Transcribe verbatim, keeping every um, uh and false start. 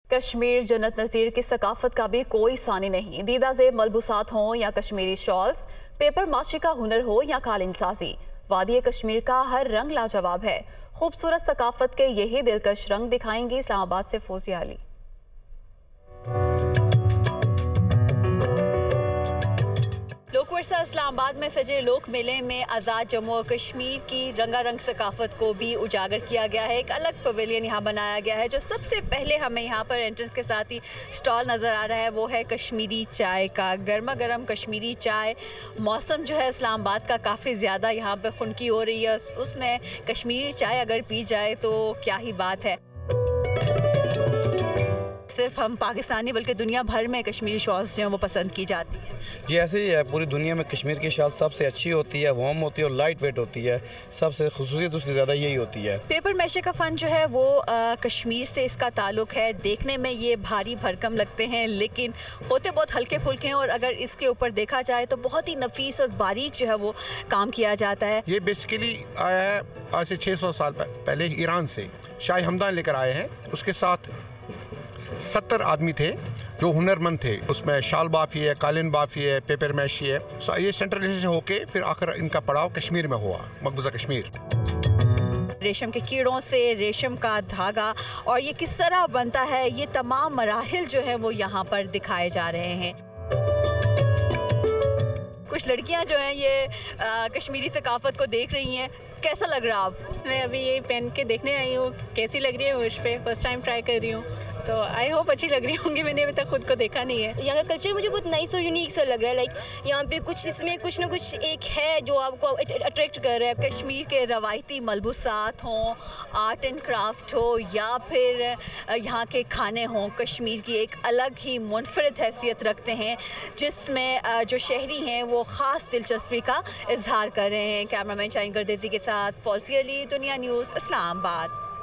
कश्मीर जन्नत नज़ीर की सकाफत का भी कोई सानी नहीं। दीदा ज़ेब मलबूसात हों या कश्मीरी शॉल्स, पेपर माशी का हुनर हो या कालीन साजी, वादी कश्मीर का हर रंग लाजवाब है। खूबसूरत सकाफत के यही दिलकश रंग दिखाएंगी इस्लामाबाद से फौजिया अली। लोकवर्सा इस्लामाबाद में सजे लोक मेले में आज़ाद जम्मू और कश्मीर की रंगारंग सकाफत को भी उजागर किया गया है। एक अलग पवेलियन यहाँ बनाया गया है। जो सबसे पहले हमें यहाँ पर एंट्रेंस के साथ ही स्टॉल नज़र आ रहा है वो है कश्मीरी चाय का। गर्मा गर्म कश्मीरी चाय। मौसम जो है इस्लामाबाद का काफ़ी ज़्यादा यहाँ पर खुनकी हो रही है, उसमें कश्मीरी चाय अगर पी जाए तो क्या ही बात है। सिर्फ हम पाकिस्तानी बल्कि दुनिया भर में कश्मीरी शॉल्स जो हैं वो पसंद की जाती है। जी ऐसे ही है, पूरी दुनिया में कश्मीर की शॉल सबसे अच्छी होती है, वार्म होती है और लाइट वेट होती है। सबसे खुसूसियत उसकी ज़्यादा यही होती है। पेपर मैशे का फ़न जो है वो आ, कश्मीर से इसका ताल्लुक है। देखने में ये भारी भरकम लगते हैं लेकिन होते बहुत हल्के फुल्के हैं, और अगर इसके ऊपर देखा जाए तो बहुत ही नफीस और बारीक जो है वो काम किया जाता है। ये बेसिकली आया है आज से छः सौ साल पहले ईरान से। शाह हमदान लेकर आए हैं, उसके साथ सत्तर आदमी थे जो हुनरमंद थे। उसमें शाल बाफी है, कालीन बाफी है, पेपर मैशी है। ये सेंट्रल से होके फिर आखिर इनका पड़ाव कश्मीर में हुआ, मकबूजा कश्मीर। रेशम के कीड़ों से रेशम का धागा और ये किस तरह बनता है, ये तमाम मराहिल जो है वो यहाँ पर दिखाए जा रहे हैं। कुछ लड़कियाँ जो हैं ये आ, कश्मीरी सकाफत को देख रही हैं। कैसा लग रहा है आपको? मैं अभी ये पहन के देखने आई हूँ, कैसी लग रही है मुझ पे, फर्स्ट टाइम ट्राई कर रही हूँ, तो आई होप अच्छी लग रही होंगी। मैंने अभी तक खुद को देखा नहीं है। यहाँ का कल्चर मुझे बहुत नाइस और यूनिक सा लग रहा है। लाइक यहाँ पे कुछ इसमें कुछ ना कुछ एक है जो आपको अट्रैक्ट कर रहा है। कश्मीर के रवायती मलबूसात हों, आर्ट एंड क्राफ्ट हो या फिर यहाँ के खाने हों, कश्मीर की एक अलग ही मुनफरिद हैसियत रखते हैं जिसमें जो शहरी हैं वो ख़ास दिलचस्पी का इजहार कर रहे हैं। कैमरामैन शाहीन गर्देज़ी के साथ फौजिया अली, दुनिया न्यूज़, इस्लामाबाद।